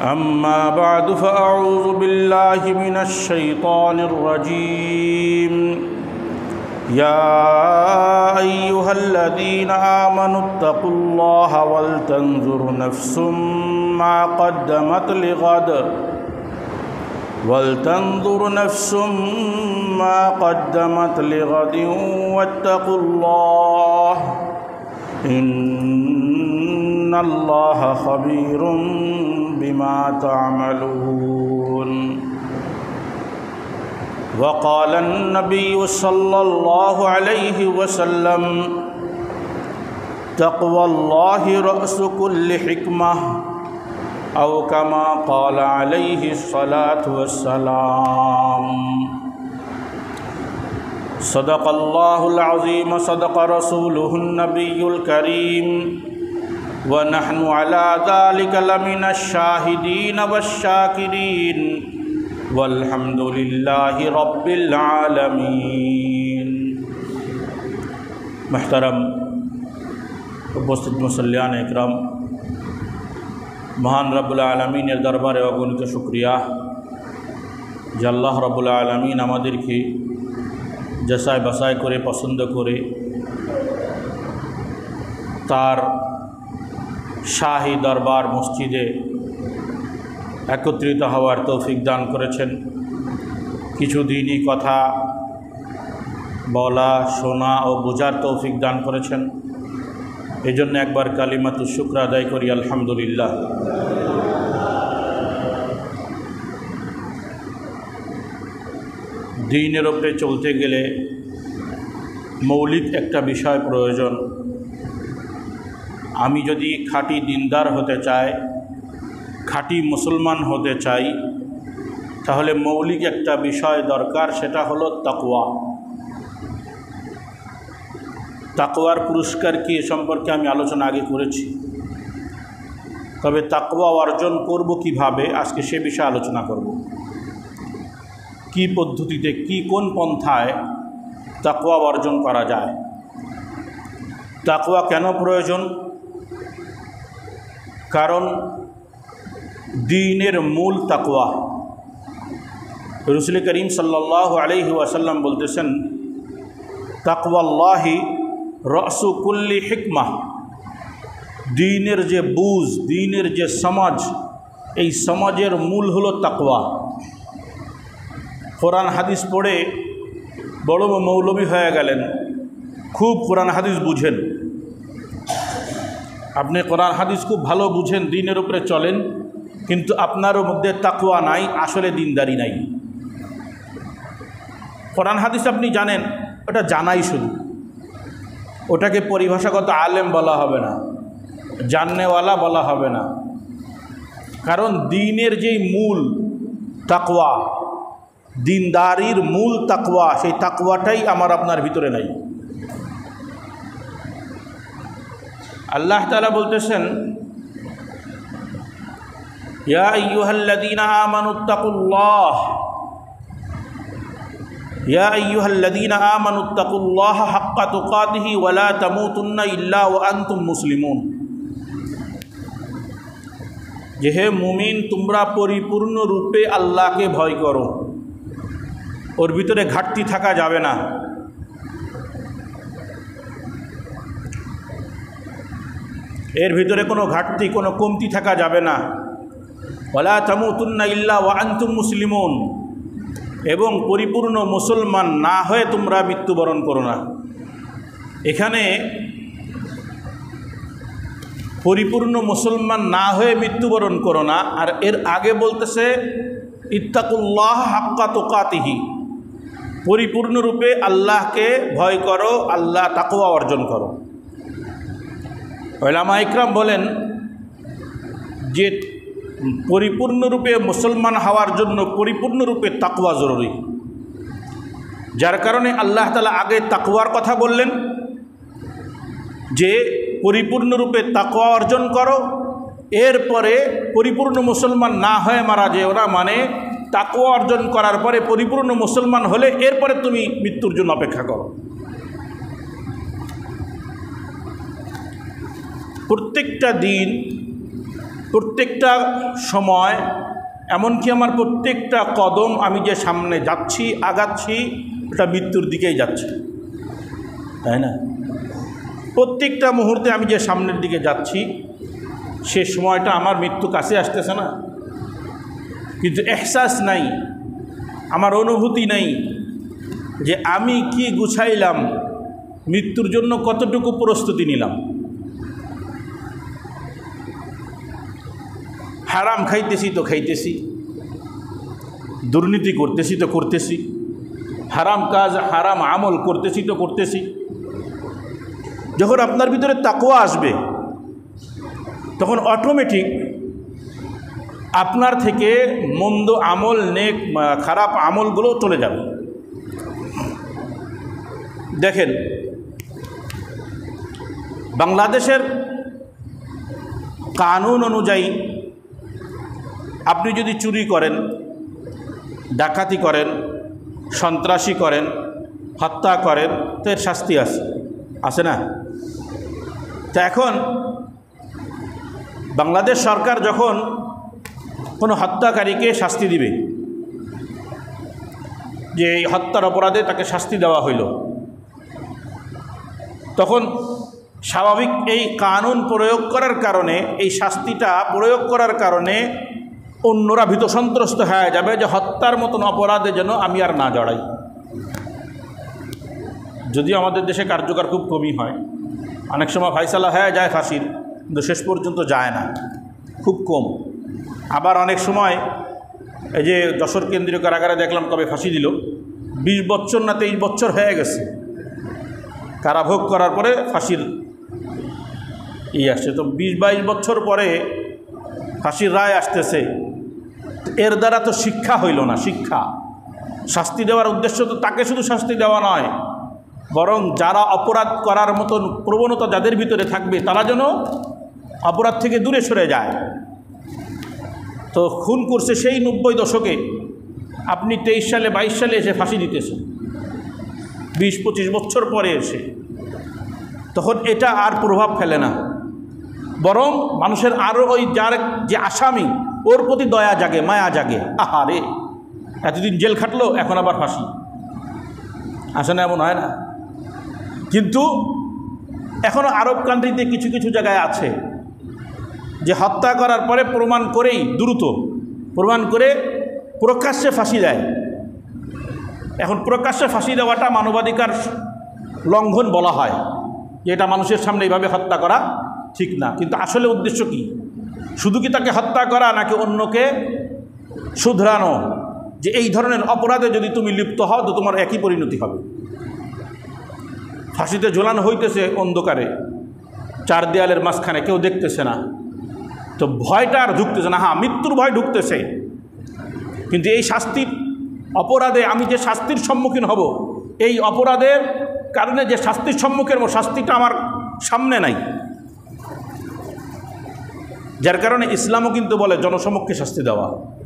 أما بعد فأعوذ بالله من الشيطان الرجيم يا أيها الذين آمنوا اتقوا الله ولتنظر نفس ما قدمت لغد واتقوا الله إن الله خبير بما تعملون وقال النبي صلى الله عليه وسلم تقوى الله رأس كل حكمة أو كما قال عليه الصلاة والسلام صدق الله العظيم صدق رسوله النبي الكريم ونحن على ذلك لمن الشاهدين والشاكرين والحمد لله رب العالمين। محترم उपस्थित मुसल्लियान इकराम, महान रब्बुल आलमीনের দরবারে অগণিত শুকরিয়া যে আল্লাহ রব্বুল আলামিন আমাদেরকে যাচাই বাছাই করে পছন্দ করে তার শাহী দরবার মসজিদে একত্রিত হওয়ার তৌফিক দান করেছেন। কিছু দিনই কথা বলা, শোনা ও বোঝার তৌফিক দান করেছেন। এই জন্য একবার কালিমাতুশ শুকর আদায় করি, আলহামদুলিল্লাহ। দ্বীনের উপরে চলতে গেলে মৌলিক একটা বিষয় প্রয়োজন। আমি যদি খাঁটি দিনদার হতে চাই, খাঁটি মুসলমান হতে চাই, তাহলে মৌলিক একটা বিষয় দরকার, সেটা হলো তাকওয়া। তাকওয়ার পুরস্কার কি এ সম্পর্কে আমি আলোচনা আগে করেছি, তবে তাকওয়া অর্জন করব কিভাবে, আজকে সে বিষয়ে আলোচনা করব। কি পদ্ধতিতে, কোন পন্থায় তাকওয়া অর্জন করা যায়, তাকওয়া কেন প্রয়োজন? কারণ দ্বীনের মূল তাকওয়া। রাসূল করিম সাল্লাল্লাহু আলাইহি ওয়াসাল্লাম বলতেছেন, তাকওয়াল্লাহি রাসু কুল্লি হিকমাহ। দ্বীনের যে বুঝ, দ্বীনের যে সমাজ, এই সমাজের মূল হলো তাকওয়া। কোরআন হাদিস পড়ে বড় মৌলবী হয়ে গেলেন, খুব কোরআন হাদিস বুঝেন, আপনি কোরআন হাদিস খুব ভালো বুঝেন, দ্বীনের উপরে চলেন, কিন্তু আপনারও মধ্যে তাকওয়া নাই, আসলে দিনদারি নাই। কোরআন হাদিস আপনি জানেন, ওটা জানাই শুধু, ওটাকে পরিভাষাগত আলেম বলা হবে না, জাননেওয়ালা বলা হবে না। কারণ দ্বীনের যেই মূল তাকওয়া, দিনদারির মূল তাকওয়া, সেই তাকওয়াটাই আমার আপনার ভিতরে নাই। আল্লাহ তাআলা বলতেছেন, ইয়া আইয়ুহাল্লাযীনা আমানুত্তাকুল্লাহ, ইয়া আইয়ুহাল্লাযীনা আমানুত্তাকুল্লাহ হাক্কা তুকাতিহি ওয়া লা তামুতুন্না ইল্লা ওয়া আনতুম মুসলিমুন। যে হে মুমিন, তোমরা পরিপূর্ণরূপে আল্লাহকে ভয় করো, ওর ভিতরে ঘাটতি থাকা যাবে না। এর ভিতরে কোনো ঘাটতি, কোনো কমতি থাকা যাবে না। ওয়ালা তামুতুন্না ইল্লা ওয়া আনতুম মুসলিমুন, এবং পরিপূর্ণ মুসলমান না হয়ে তোমরা মৃত্যুবরণ করো না। এখানে পরিপূর্ণ মুসলমান না হয়ে মৃত্যুবরণ করো না, আর এর আগে বলতেছে ইত্তাকুল্লাহ হাক্কা তুকাতিহি, পরিপূর্ণরূপে আল্লাহকে ভয় করো, আল্লাহ তাকওয়া অর্জন করো। উলামা ইকরাম বলেন যে পরিপূর্ণরূপে মুসলমান হওয়ার জন্য পরিপূর্ণরূপে তাকওয়া জরুরি, যার কারণে আল্লাহ তাআলা আগে তাকওয়ার কথা বললেন, যে পরিপূর্ণরূপে তাকওয়া অর্জন করো, এরপরে পরিপূর্ণ মুসলমান না হয়ে মারা যেও না, মানে তাকওয়া অর্জন করার পরে পরিপূর্ণ মুসলমান হলে এরপরে তুমি মৃত্যুর জন্য অপেক্ষা করো। প্রত্যেকটা দিন প্রত্যেকটা সময়, এমনকি আমার প্রত্যেকটা কদম আমি যে সামনে যাচ্ছি, আগাচ্ছি, এটা মৃত্যুর দিকেই যাচ্ছে, তাই না? প্রত্যেকটা মুহূর্তে আমি যে সামনের দিকে যাচ্ছি, সে সময়টা আমার মৃত্যু কাছে আসতেছে না, কিন্তু এহসাস নাই, আমার অনুভূতি নাই যে আমি কি গুছাইলাম, মৃত্যুর জন্য কতটুকু প্রস্তুতি নিলাম। হারাম খাইতেছি তো খাইতেছি, দুর্নীতি করতেছি তো করতেছি, হারাম কাজ হারাম আমল করতেছি তো করতেছি। যখন আপনার ভিতরে তাকওয়া আসবে, তখন অটোমেটিক আপনার থেকে মন্দ আমল, নেক খারাপ আমলগুলো চলে যাবে। দেখেন, বাংলাদেশের কানুন অনুযায়ী আপনি যদি চুরি করেন, ডাকাতি করেন, সন্ত্রাসী করেন, হত্যা করেন, তো এর শাস্তি আছে না? তা এখন বাংলাদেশ সরকার যখন কোনো হত্যাকারীকে শাস্তি দিবে, যে এই হত্যার অপরাধে তাকে শাস্তি দেওয়া হইল, তখন স্বাভাবিক এই কানুন প্রয়োগ করার কারণে, এই শাস্তিটা প্রয়োগ করার কারণে অন্যরা ভীত সন্ত্রস্ত হয়ে যাবে যে হত্যার মতন অপরাধে যেন আমি আর না জড়াই। যদিও আমাদের দেশে কার্যকর খুব কমই হয়, অনেক সময় ফাইসালা হয়ে যায় ফাঁসির, কিন্তু শেষ পর্যন্ত যায় না, খুব কম। আবার অনেক সময় এই যে যশোর কেন্দ্রীয় কারাগারে দেখলাম কবে ফাঁসি দিল, 20 বছর না 23 বছর হয়ে গেছে কারাভোগ করার পরে ফাঁসির আসছে। তো 20-22 বছর পরে ফাঁসির রায় আসতেছে, এর দ্বারা তো শিক্ষা হইল না। শিক্ষা, শাস্তি দেওয়ার উদ্দেশ্য তো তাকে শুধু শাস্তি দেওয়া নয়, বরং যারা অপরাধ করার মতন প্রবণতা যাদের ভিতরে থাকবে তারা যেন অপরাধ থেকে দূরে সরে যায়। তো খুন করছে সেই 90 দশকে, আপনি 23 সালে 22 সালে এসে ফাঁসি দিতেছেন, 20-25 বছর পরে এসে, তখন এটা আর প্রভাব ফেলে না, বরং মানুষের আরও ওই যার যে আসামি ওর প্রতি দয়া জাগে, মায়া জাগে। আহারে, এতদিন জেল খাটলো, এখন আবার ফাঁসি, আসে না? এমন হয় না? কিন্তু এখনও আরব কান্ট্রিতে কিছু কিছু জায়গায় আছে যে হত্যা করার পরে প্রমাণ করেই, দ্রুত প্রমাণ করে প্রকাশ্যে ফাঁসি দেয়। এখন প্রকাশ্যে ফাঁসি দেওয়াটা মানবাধিকার লঙ্ঘন বলা হয়, যে এটা মানুষের সামনে এইভাবে হত্যা করা ঠিক না। কিন্তু আসলে উদ্দেশ্য কি? শুধু কি তাকে হত্যা করা, নাকি অন্যকে শুধরানো, যে এই ধরনের অপরাধে যদি তুমি লিপ্ত হও তো তোমার একই পরিণতি হবে। ফাঁসিতে ঝোলানো হইতেছে অন্ধকারে, 4 দেয়ালের মাঝখানে, কেউ দেখতেছে না, তো ভয়টা আর ঢুকতেছে না। হ্যাঁ, মৃত্যুর ভয় ঢুকতেছে, কিন্তু এই শাস্তির অপরাধে আমি যে শাস্তির সম্মুখীন হব, এই অপরাধের কারণে যে শাস্তির সম্মুখীন হব, শাস্তিটা আমার সামনে নাই। যার কারণে ইসলামও কিন্তু বলে জনসমক্ষে শাস্তি দেওয়া,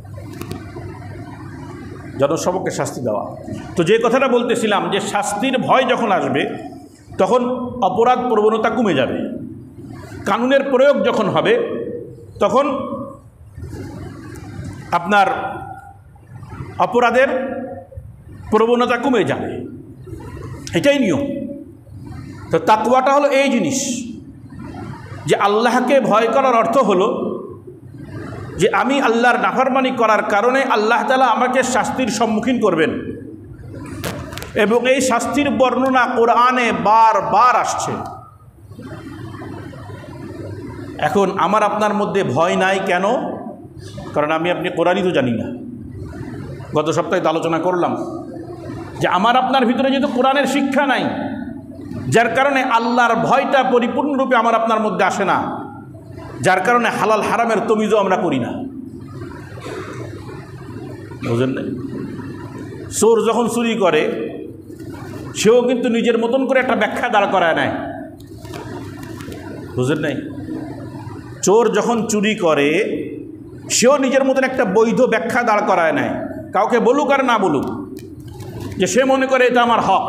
জনসমক্ষে শাস্তি দেওয়া। তো যে কথাটা বলতেছিলাম, যে শাস্তির ভয় যখন আসবে তখন অপরাধ প্রবণতা কমে যাবে। কানুনের প্রয়োগ যখন হবে তখন আপনার অপরাধের প্রবণতা কমে যাবে, এটাই নিয়ম। তো তাকওয়াটা হলো এই জিনিস, যে আল্লাহকে ভয় করার অর্থ হলো যে আমি আল্লাহর নাফরমানি করার কারণে আল্লাহ তাআলা আমাকে শাস্তির সম্মুখীন করবেন, এবং এই শাস্তির বর্ণনা কোরআনে বারবার আসছে। এখন আমার আপনার মধ্যে ভয় নাই কেন? কারণ আমি আপনি কোরআনই তো জানি না। গত সপ্তাহে তো আলোচনা করলাম যে আমার আপনার ভিতরে যেহেতু কোরআনের শিক্ষা নাই, যার কারণে আল্লাহর ভয়টা পরিপূর্ণরূপে আমার আপনার মধ্যে আসে না, যার কারণে হালাল হারামের তমিজও আমরা করি না। বুঝেন নাই? চোর যখন চুরি করে সেও কিন্তু নিজের মতন করে একটা ব্যাখ্যা দাঁড় করায় নেয়। বুঝেন নাই? চোর যখন চুরি করে সেও নিজের মতন একটা বৈধ ব্যাখ্যা দাঁড় করায় নেয়, কাউকে বলুক আর না বলুক, যে সে মনে করে এটা আমার হক।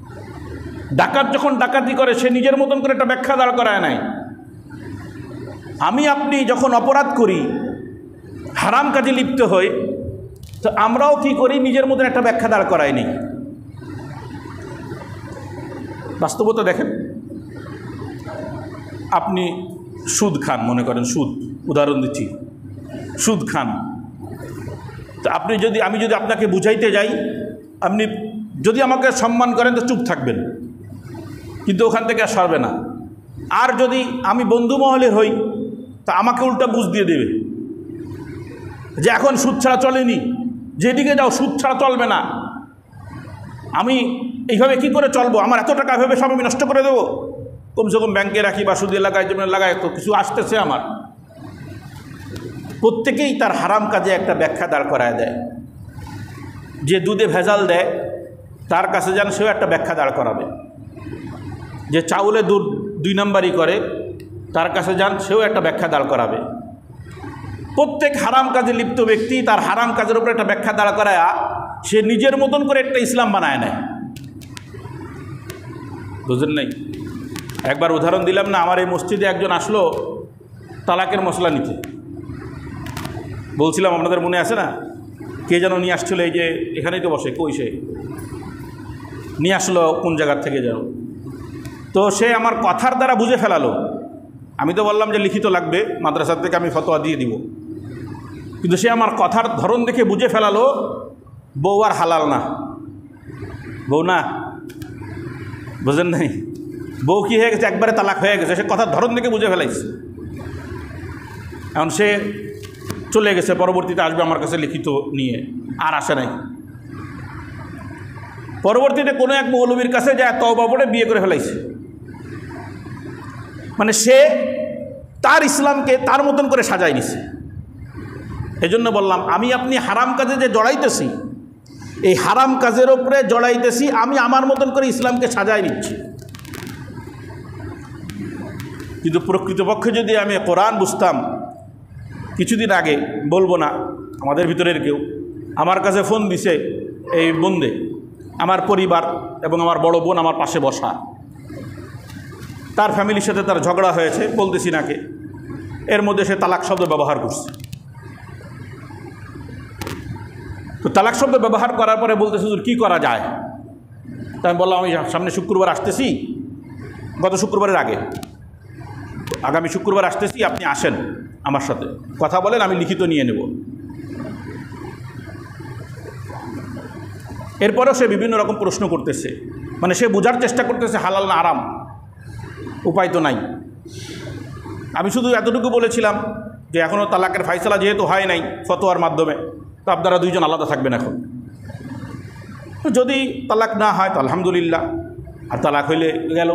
ডাকাত যখন ডাকাতি করে সে নিজের মতন করে একটা ব্যাখ্যা দাঁড় করায় নেয়। আমি আপনি যখন অপরাধ করি, হারাম কাজে লিপ্ত হই, তো আমরাও কি করি, নিজের মধ্যে একটা ব্যাখ্যা দাঁড় করাই নি। বাস্তবতা দেখেন, আপনি সুদ খান, মনে করেন সুদ, উদাহরণ দিচ্ছি, সুদ খান। তো আমি যদি আপনাকে বুঝাইতে যাই, আপনি যদি আমাকে সম্মান করেন তো চুপ থাকবেন, কিন্তু ওখান থেকে আর সরবে না। আর যদি আমি বন্ধু মহলের হই, তা আমাকে উল্টা বুঝ দিয়ে দেবে যে এখন সুদ ছাড়া চলেনি, যেদিকে যাও সুদ ছাড়া চলবে না। আমি এইভাবে কি করে চলবো, আমার এত টাকা ভেবে সব আমি নষ্ট করে দেবো, কমসে কম ব্যাংকে রাখি বা সুদ এলাকায় জমি লাগায়, তো কিছু আসতেছে আমার। প্রত্যেকেই তার হারাম কাজে একটা ব্যাখ্যা দাঁড় করায় দেয়। যে দুধে ভেজাল দেয় তার কাছে যান, সেও একটা ব্যাখ্যা দাঁড় করাবে। যে চাউলে দুধ 2 নম্বরই করে, তার কাছে যান, সেও একটা ব্যাখ্যা দাঁড় করাবে। প্রত্যেক হারাম কাজে লিপ্ত ব্যক্তি তার হারাম কাজের উপর একটা ব্যাখ্যা দাঁড় করায় সে নিজের মতন করে একটা ইসলাম বানায় নেয়। বুঝলেন নাই? একবার উদাহরণ দিলাম না, আমার এই মসজিদে একজন আসলো তালাকের মশলা নিতে। বলছিলাম, আপনাদের মনে আছে না, কে যেন নিয়ে আসছিল, এই যে এখানেই তো বসে, কই সে নিয়ে আসলো কোন জায়গার থেকে যেন। তো সে আমার কথার দ্বারা বুঝে ফেলালো। আমি তো বললাম যে লিখিত লাগবে, মাদ্রাসার থেকে আমি ফতোয়া দিয়ে দিব, কিন্তু সে আমার কথার ধরন দেখে বুঝে ফেলালো বউ আর হালাল না, বউ না। বুঝেন নাই? বউ কি হয়ে গেছে, একবারে তালাক হয়ে গেছে, সে কথার ধরন দেখে বুঝে ফেলাইছে। এখন সে চলে গেছে, পরবর্তীতে আসবে আমার কাছে লিখিত নিয়ে, আর আসে নাই। পরবর্তীতে কোনো এক মৌলবীর কাছে যায় তওবা পড়ে বিয়ে করে ফেলাইছে। মানে সে তার ইসলামকে তার মতন করে সাজাই নিছে। এই জন্য বললাম, আমি আপনি হারাম কাজে যে জড়াইতেছি, এই হারাম কাজের ওপরে জড়াইতেছি, আমি আমার মতন করে ইসলামকে সাজাই নিচ্ছি। কিন্তু প্রকৃতপক্ষে যদি আমি কোরআন বুঝতাম, কিছুদিন আগে, বলবো না আমাদের ভিতরের কেউ, আমার কাছে ফোন দিছে এই বন্ধে, আমার পরিবার এবং আমার বড় বোন আমার পাশে বসা, তার ফ্যামিলির সাথে তার ঝগড়া হয়েছে, বলতেছি নাকি, এর মধ্যে সে তালাক শব্দ ব্যবহার করছে। তো তালাক শব্দ ব্যবহার করার পরে বলতেছে, হুজুর কী করা যায়? তা আমি বললাম, আমি সামনে শুক্রবার আসতেছি, গত শুক্রবারের আগে, আগামী শুক্রবার আসতেছি, আপনি আসেন আমার সাথে, কথা বলেন, আমি লিখিত নিয়ে নেব। এরপরেও সে বিভিন্ন রকম প্রশ্ন করতেছে, মানে সে বোঝার চেষ্টা করতেছে হালাল না আরাম, উপায় তো নাই। আমি শুধু এতটুকু বলেছিলাম যে এখনও তালাকের ফাইসালা যেহেতু হয় নাই ফতোয়ার মাধ্যমে, তো আপনারা দুইজন আলাদা থাকবেন। এখন যদি তালাক না হয় তো আলহামদুলিল্লাহ, আর তালাক হইলে গেল।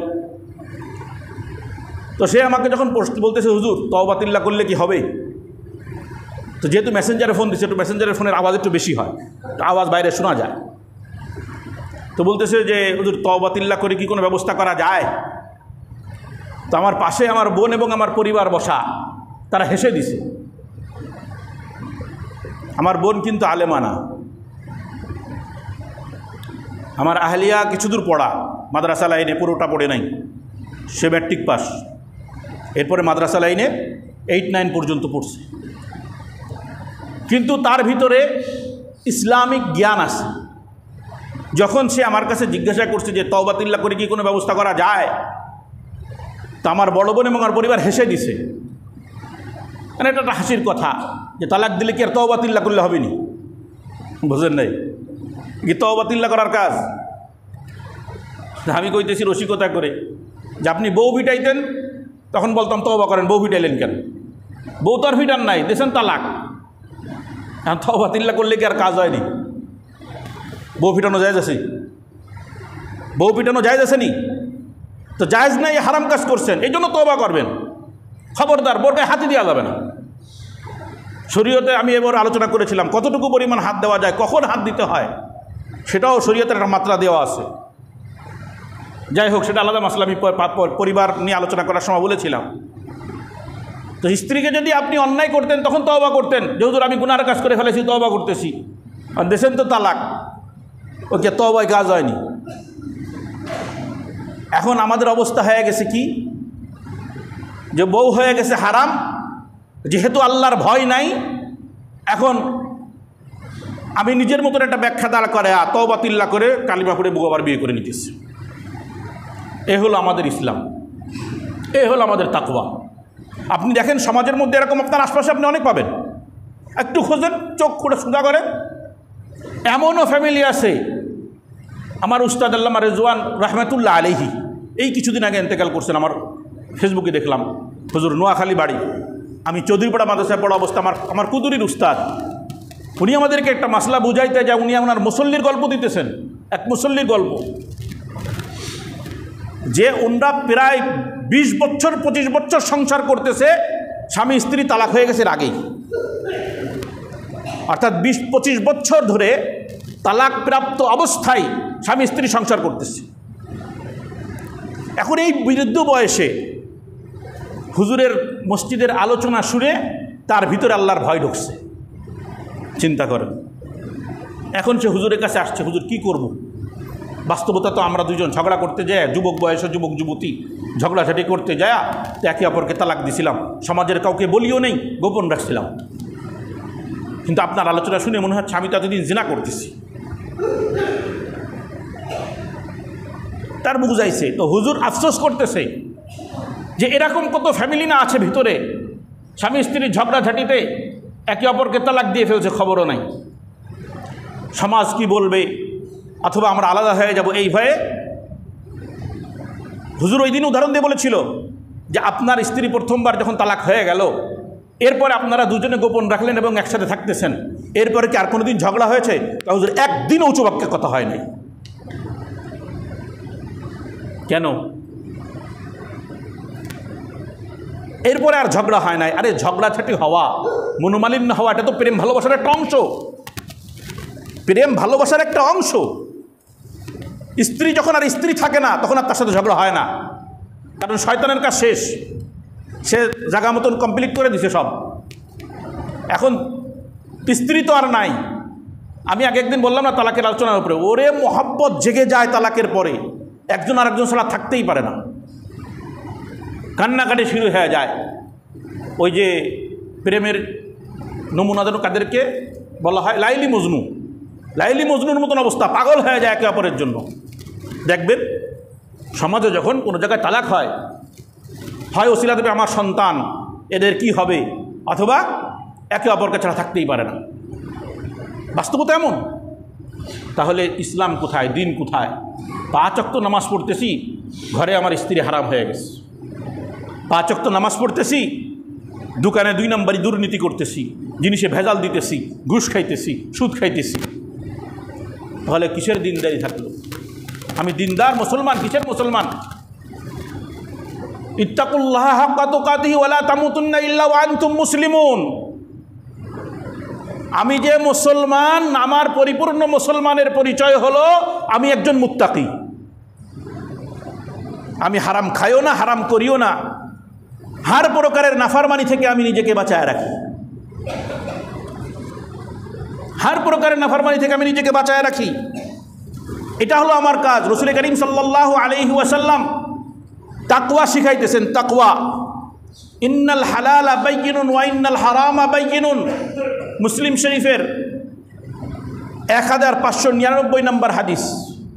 তো সে আমাকে যখন বলতেছে, হুজুর তওবা তিল্লা করলে কি হবে? তো যেহেতু মেসেঞ্জারে ফোন দিচ্ছে, একটু মেসেঞ্জারের ফোনের আওয়াজ একটু বেশি হয়, আওয়াজ বাইরে শোনা যায়। তো বলতেছে যে হুজুর তওবা তিল্লা করে কি কোনো ব্যবস্থা করা যায়? তো আমার পাশে আমার বোন এবং আমার পরিবার বসা, তারা হেসে দিছে। আমার বোন কিন্তু আলেমা না, আমার আহলিয়া কিছু দূর পড়া, মাদ্রাসা লাইনে পুরোটা পড়ে নাই, সে ম্যাট্রিক পাস, এরপরে মাদ্রাসা লাইনে 8-9 পর্যন্ত পড়ছে, কিন্তু তার ভিতরে ইসলামিক জ্ঞান আছে। যখন সে আমার কাছে জিজ্ঞাসা করছে যে তওবা তিল্লা করে কি কোনো ব্যবস্থা করা যায়, তা আমার বড় বোন এবং আমার পরিবার হেসে দিছে। মানে এটা একটা হাসির কথা যে তালাক দিলে কি আর তওবা তিল্লা করলে হবে নি? বুঝলেন নাই? কি তওবা তিল্লা করার কাজ? আমি কইতেছি রসিকতা করে যে আপনি বউ ভিটাইতেন, তখন বলতাম তওবা করেন, বউ ভিটাইলেন কেন? বউ তো আর ভিটান নাই, দেশেন তালাক। এখন তওবা তিল্লা করলে কি আর কাজ হয়নি? বউ পিটানো জায়েজ আছে? বউ পিটানো জায়েজ আছে নি? তো জায়েজ নাই, হারাম কাজ করছেন, এই জন্য তওবা করবেন। খবরদার, বোরকায় হাতে দেওয়া যাবে না। শরীয়তে আমি এবার আলোচনা করেছিলাম কতটুকু পরিমাণ হাত দেওয়া যায়, কখন হাত দিতে হয়, সেটাও শরীয়তের একটা মাত্রা দেওয়া আছে। যাই হোক, সেটা আলাদা মাসলা, আমি পরিবার নিয়ে আলোচনা করার সময় বলেছিলাম। তো স্ত্রীকে যদি আপনি অন্যায় করতেন তখন তওবা করতেন, যেহেতু আমি গুনার কাজ করে ফেলেছি, তওবা করতেছি, আর দেশেন তো তালাক, ওকে তওবায় কাজ হয়নি। এখন আমাদের অবস্থা হয়ে গেছে কি, যে বউ হয়ে গেছে হারাম, যেহেতু আল্লাহর ভয় নাই, এখন আমি নিজের মতন একটা ব্যাখ্যা দাঁড় করে তওবা তিল্লা করে কালিমা পড়ে বউ আবার বিয়ে করে নিতেছে। এ হলো আমাদের ইসলাম, এ হলো আমাদের তাকওয়া। আপনি দেখেন সমাজের মধ্যে এরকম আপনার আশপাশে আপনি অনেক পাবেন, একটু খোঁজেন, চোখ খুঁড়ে সুদা করেন। এমনও ফ্যামিলি আছে, আমার উস্তাদ আল্লামা রেজওয়ান রহমতুল্লাহ আলাইহি এই কিছুদিন আগে ইন্তেকাল করছেন, আমার ফেসবুকে দেখলাম, হুজুর নোয়াখালী বাড়ি। আমি চৌধুরীপাড়া মাদ্রাসায় পড়া অবস্থা আমার কুদুরির উস্তাদ, উনি আমাদেরকে একটা মাসলা বুঝাইতে যা উনি ওনার মুসল্লির গল্প দিতেছেন, এক মুসল্লির গল্প, যে ওনরা প্রায় 20 বছর 25 বছর সংসার করতেছে, স্বামী স্ত্রী তালাক হয়ে গেছে আগেই, অর্থাৎ 20-25 বছর ধরে তালাক প্রাপ্ত অবস্থায় স্বামী স্ত্রী সংসার করতেছে। এখন এই বৃদ্ধ বয়সে হুজুরের মসজিদের আলোচনা শুনে তার ভিতরে আল্লাহর ভয় ঢুকছে। চিন্তা করেন, এখন সে হুজুরের কাছে আসছে, হুজুর কি করব? বাস্তবতা তো আমরা দুজন ঝগড়া করতে যায়, যুবক বয়সে যুবক যুবতী ঝগড়াঝাটি করতে যায়, তো একে অপরকে তালাক দিছিলাম, সমাজের কাউকে বলিও নেই, গোপন রাখছিলাম, কিন্তু আপনার আলোচনা শুনে মনে হচ্ছে আমি তো এতদিন জিনা করতেছি। তার বুঝাইছে, তো হুজুর আফসোস করতেছে যে এরকম কত ফ্যামিলি না আছে ভিতরে, স্বামী স্ত্রীর ঝগড়াঝাটিতে একে অপরকে তালাক দিয়ে ফেলছে, খবরও নাই, সমাজ কি বলবে, অথবা আমরা আলাদা হয়ে যাব এই ভয়ে। হুজুর ওই দিন উদাহরণ দিয়ে বলেছিল যে আপনার স্ত্রী প্রথমবার যখন তালাক হয়ে গেল, এরপরে আপনারা দুজনে গোপন রাখলেন এবং একসাথে থাকতেছেন, এরপরে কি আর কোনো দিন ঝগড়া হয়েছে? হুজুর একদিন উঁচু বাক্যে কথা হয় নাই। কেন? এরপরে আর ঝগড়া হয় নাই। আরে ঝগড়াঝাটি হওয়া, মনোমালিন্য হওয়া, এটা তো প্রেম ভালোবাসার একটা অংশ, প্রেম ভালোবাসার একটা অংশ। স্ত্রী যখন আর স্ত্রী থাকে না, তখন আর তার সাথে ঝগড়া হয় না, কারণ শয়তানের কাজ শেষ, সে জায়গা মতন কমপ্লিট করে দিছে সব। এখন স্ত্রী তো আর নাই। আমি আগে একদিন বললাম না তালাকের আলোচনার উপরে, ওরে মহব্বত জেগে যায় তালাকের পরে, একজন আর একজন ছাড়া থাকতেই পারে না, কান্নাকাটি শুরু হয়ে যায়। ওই যে প্রেমের নমুনা যেন কাদেরকে বলা হয়, লাইলি মজনু, লাইলি মজনুর মতন অবস্থা, পাগল হয়ে যায় একে অপরের জন্য। দেখবেন সমাজে যখন কোনো জায়গায় তালাক হয়, হয় ওসিলা দেবে আমার সন্তান, এদের কি হবে, অথবা একে অপরকে ছাড়া থাকতেই পারে না। বাস্তবতা এমন। তাহলে ইসলাম কোথায়, দিন কোথায়? 5 ওয়াক্ত নামাজ পড়তেছি, ঘরে আমার স্ত্রী হারাম হয়ে গেছে। 5 ওয়াক্ত নামাজ পড়তেছি, দোকানে 2 নম্বরই দুর্নীতি করতেছি, জিনিসে ভেজাল দিতেছি, ঘুষ খাইতেছি, সুদ খাইতেছি। তাহলে কিসের দিনদারি থাকলো? আমি দিনদার মুসলমান, কিসের মুসলমান? ইত্তাকুল্লাহ হাক্কা তুকাতিহি ওয়া লা তামুতুন্না ইল্লা ওয়া আনতুম মুসলিমুন। আমি যে মুসলমান, আমার পরিপূর্ণ মুসলমানের পরিচয় হলো আমি একজন মুত্তাকি। আমি হারাম খাইও না, হারাম করিও না, হার প্রকারের নাফরমানি থেকে আমি নিজেকে বাঁচায় রাখি, হার প্রকারের নাফরমানি থেকে আমি নিজেকে বাঁচায় রাখি। এটা হলো আমার কাজ। রাসূল করিম সাল্লাল্লাহু আলাইহি ওয়াসাল্লাম তাকওয়া শিখাইতেছেন, তাকওয়া। ইন্নাল হালালা বাইয়িনুন ওয়া ইন্নাল হারামা বাইয়িনুন। মুসলিম শরীফের 1599 নম্বর হাদিস,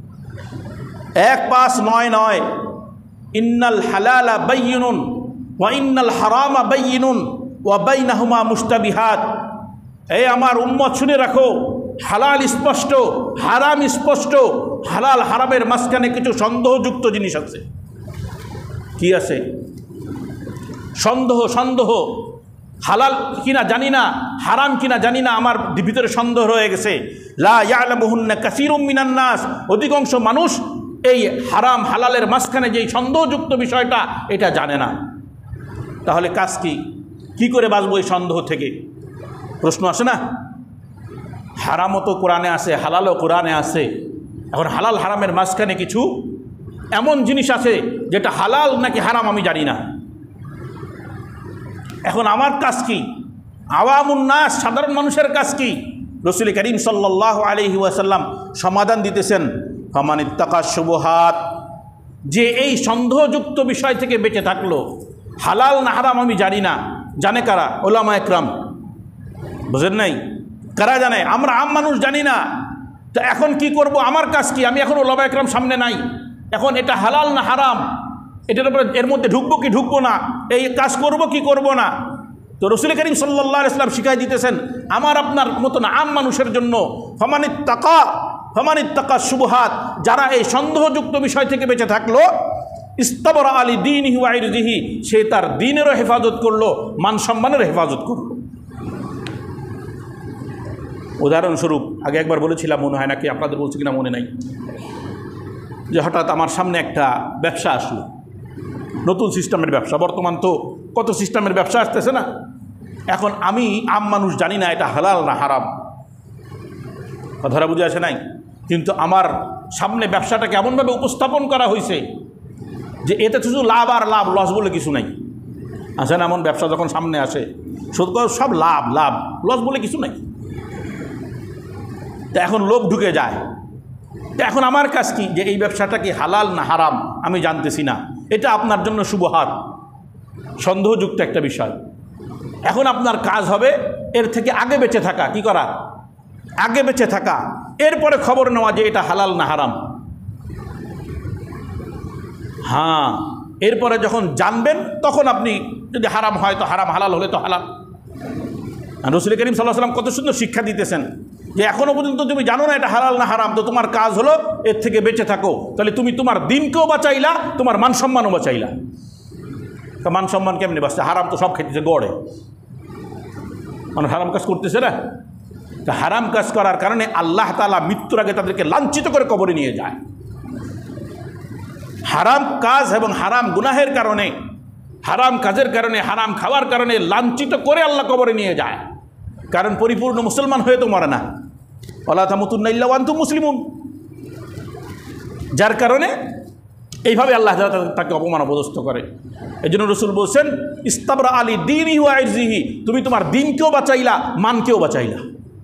1599। ইন্নাল হালালা বাইয়িনুন ওয়া ইন্নাল হারামা বাইয়িনুন ওয়া বাইনাহুমা মুশতাবিহাত। এই আমার উম্মত শুনে রাখো, হালাল স্পষ্ট, হারাম স্পষ্ট, হালাল হারামের মাঝখানে কিছু সন্দেহযুক্ত জিনিস আছে। কি আছে? সন্দেহ। সন্দেহ, হালাল কিনা জানি না, হারাম কিনা জানি না, আমার ভিতরে সন্দেহ রয়ে গেছে। লা ইয়ালামুহুন্না কাসীরুম মিনান নাস। অধিকাংশ মানুষ এই হারাম হালালের মাঝখানে যেই সন্দেহযুক্ত বিষয়টা, এটা জানে না। তাহলে কাজ কি? কি করে বাঁচবো এই সন্দেহ থেকে? প্রশ্ন আসে না? হারামও তো কোরআনে আছে, হালালও কোরআনে আছে। এখন হালাল হারামের মাঝখানে কিছু এমন জিনিস আছে যেটা হালাল নাকি হারাম আমি জানি না। এখন আমার কাজ কি? আওয়ামুন নাস, সাধারণ মানুষের কাজ কি? রাসূল করিম সাল্লাল্লাহু আলাইহি ওয়াসাল্লাম সমাধান দিতেছেন, ফামানিত্তাকা শুবহাত, যে এই সন্দেহযুক্ত বিষয় থেকে বেঁচে থাকলো, হালাল না হারাম আমি জানি না, জানে কারা? ওলামা একরাম। বুঝেন নাই? কারা জানে? আমরা আম মানুষ জানি না। তো এখন কি করব? আমার কাজ কি? আমি এখন ওলামা একরাম সামনে নাই, এখন এটা হালাল না হারাম, এটার উপরে এর মধ্যে ঢুকবো কি ঢুকবো না, এই কাজ করব কি করব না। তো রাসূল করিম সাল্লাল্লাহু আলাইহি ওয়াসাল্লাম শিখাই দিতেছেন আমার আপনার মতন আম মানুষের জন্য, ফামানিত্তাকা শুবহাত, যারা এই সন্দেহযুক্ত বিষয় থেকে বেঁচে থাকলো, ইস্তাবরা আলি দীনিহি ওয়া ইরদিহি, সে তার দ্বীনেরও হেফাজত করলো, মান সম্মানের হেফাজত করলো। উদাহরণস্বরূপ আগে একবার বলেছিলাম, মনে হয় নাকি আপনাদের বলছি কিনা মনে নাই, যে হঠাৎ আমার সামনে একটা ব্যবসা আসলো, নতুন সিস্টেমের ব্যবসা। বর্তমান তো কত সিস্টেমের ব্যবসা আসতেছে না। এখন আমি আম মানুষ জানি না এটা হালাল না হারাম, কথাটা বুঝে আসে নাই। কিন্তু আমার সামনে ব্যবসাটাকে এমনভাবে উপস্থাপন করা হয়েছে যে এতে শুধু লাভ আর লাভ, লস বলে কিছু নাই। আসে না এমন ব্যবসা যখন সামনে আসে, সব লাভ লাভ, লস বলে কিছু নাই। তা এখন লোভ ঢুকে যায়। তা এখন আমার কাজ কি? যে এই ব্যবসাটা কি হালাল না হারাম আমি জানতেছি না, এটা আপনার জন্য শুবহাত, সন্দেহযুক্ত একটা বিষয়। এখন আপনার কাজ হবে এর থেকে আগে বেঁচে থাকা। কি করা? আগে বেঁচে থাকা, এরপরে খবর নেওয়া যে এটা হালাল না হারাম। হ্যাঁ, এরপরে যখন জানবেন তখন আপনি, যদি হারাম হয় তো হারাম, হালাল হলে তো হালাল। রাসূল করিম সাল্লাল্লাহু আলাইহি ওয়াসাল্লাম কত সুন্দর শিক্ষা দিতেছেন যে এখনো পর্যন্ত তুমি জানো না এটা হালাল না হারাম, তো তোমার কাজ হলো এর থেকে বেঁচে থাকো। তাহলে তুমি তোমার দিনকেও বাঁচাইলা, তোমার মান সম্মানও বাঁচাইলা। তা মান সম্মান কেমনি বাঁচছে? হারাম তো সব খেতেছে গড়ে, মানে হারাম কাজ করতেছে না। তা হারাম কাজ করার কারণে আল্লাহ তাআলা মৃত্যুর আগে তাদেরকে লাঞ্ছিত করে কবরে নিয়ে যায়। হারাম কাজ এবং হারাম গুনাহের কারণে, হারাম কাজের কারণে, হারাম খাওয়ার কারণে লাঞ্ছিত করে আল্লাহ কবরে নিয়ে যায়। কারণ পরিপূর্ণ মুসলমান হয়ে তো মরে না, ওয়ালা তামুতুন্না ইল্লা ওয়া আনতুম মুসলিমুন। যার কারণে এইভাবে আল্লাহ তাকে অপমান অপদস্থ করে। এই জন্য রাসূল বলছেন ইস্তাবরা আলি দীনিহি ওয়া ইরজিহি, তুমি তোমার দিনকেও বাঁচাইলা, মানকেও বাঁচাইলা।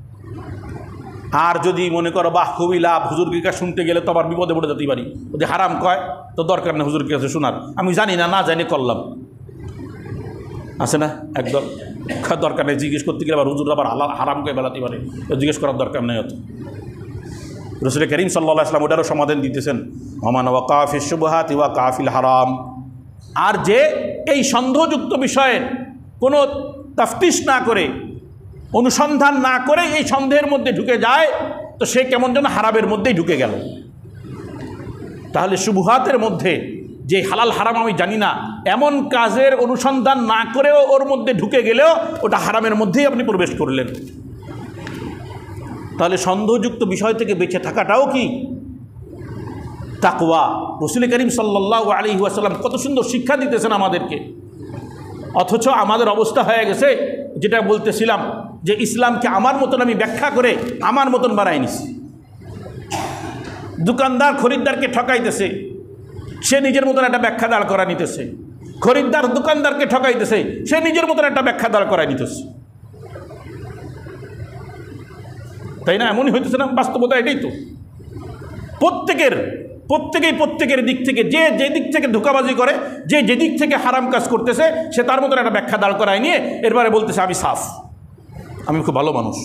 আর যদি মনে করো বাহ খুবই লাভ, হুজুরকে কাছে শুনতে গেলে তো আবার বিপদে পড়ে যেতে পারি, যদি হারাম কয় তো দরকার নেই হুজুরকে কাছে শোনার, আমি জানি না, না জানি করলাম, আছে না একদল, দরকার নেই জিজ্ঞেস করতে গেলে আবার হুজুর আবার হারাম কয়ে বেলাতে পারে, তো জিজ্ঞেস করার দরকার নেই অত। রাসূল করিম সাল্লাল্লাহু আলাইহি ওয়াসাল্লাম ওটারও সমাধান দিতেছেন, ওমান ওয়াকা ফিশ শুবহাতি ওয়া কাফিল হারাম। আর যে এই সন্দেহযুক্ত বিষয়ে কোনো তাফতিশ না করে, অনুসন্ধান না করে এই সন্দেহের মধ্যে ঢুকে যায়, তো সে কেমন যেন হারামের মধ্যেই ঢুকে গেল। তাহলে শুবহাতের মধ্যে যে হালাল হারাম আমি জানি না, এমন কাজের অনুসন্ধান না করেও ওর মধ্যে ঢুকে গেলেও ওটা হারামের মধ্যেই আপনি প্রবেশ করলেন। তাহলে সন্দেহযুক্ত বিষয় থেকে বেঁচে থাকাটাও কি তাকওয়া। রাসূল করিম সাল্লাল্লাহু আলাইহি ওয়াসাল্লাম কত সুন্দর শিক্ষা দিতেছেন আমাদেরকে। অথচ আমাদের অবস্থা হয়ে গেছে, যেটা বলতেছিলাম, যে ইসলামকে আমার মতন আমি ব্যাখ্যা করে আমার মতন বানাই নিছি। দোকানদার খরিদ্দারকে ঠকাইতেছে, সে নিজের মতন একটা ব্যাখ্যা দাঁড় করা নিতেছে। খরিদ্দার দোকানদারকে ঠকাইতেছে, সে নিজের মতন একটা ব্যাখ্যা দাঁড় করাই নিতেছে। তাই না? এমনই হইতেছে না? বাস্তবতা এটাই তো। প্রত্যেকের দিক থেকে, যে দিক থেকে ধোঁকাবাজি করে, যে দিক থেকে হারাম কাজ করতেছে, সে তার মতন একটা ব্যাখ্যা দাঁড় করায় নিয়ে এরপরে বলতেছে আমি সাফ, আমি খুব ভালো মানুষ।